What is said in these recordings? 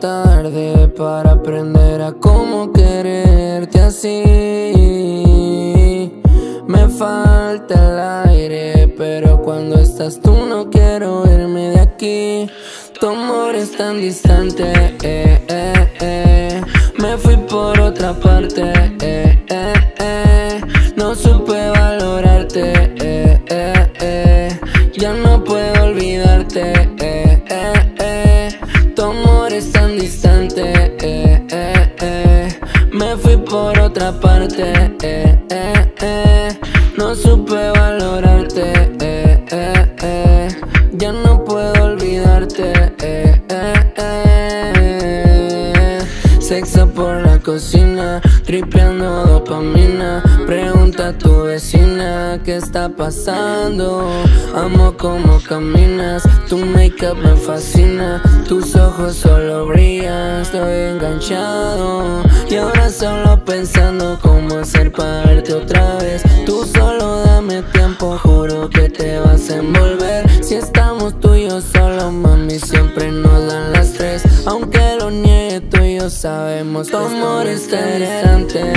tarde para aprender a cómo quererte así. Me falta el aire, pero cuando estás tú no quiero irme de aquí. Tu amor es tan distante, me fui por otra parte, no supe valorarte, ya no puedo olvidarte, tu amor es tan distante, me fui por otra parte, no supe valorarte, ya no puedo olvidarte, sexo por la cocina, tripeando dopamina. Pregunta a tu vecina qué está pasando. Amo cómo caminas, tu make-up me fascina, tus ojos solo brillan, estoy enganchado. Y ahora solo pensando cómo hacer para verte otra vez. Tú solo dame tiempo, juro que te vas a envolver. Si estamos tú y yo solo, mami, siempre nos dan las tres. Aunque lo niegue, tú y yo sabemos que tu amor es tan distante,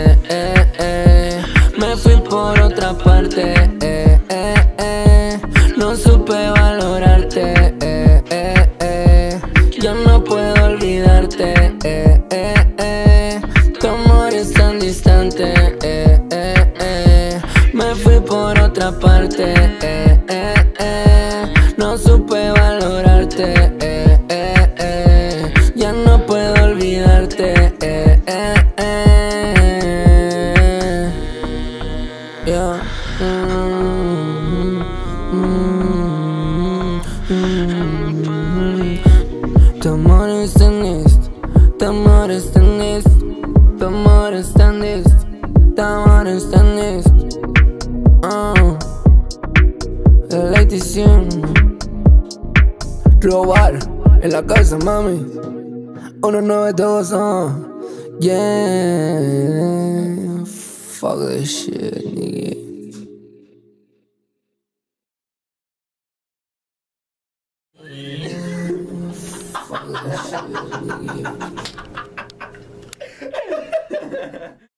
me fui por otra parte, no supe valorarte, ya no puedo olvidarte, tu amor es tan distante, me fui por otra parte, no supe valorarte, ya no puedo olvidarte, yeah. Tu amor es tan esto, tu amor es tan esto, tu amor es tan esto, tu amor es tan esto. La edición robar en la casa, mami. 192, yeah. Fuck this shit, nigga.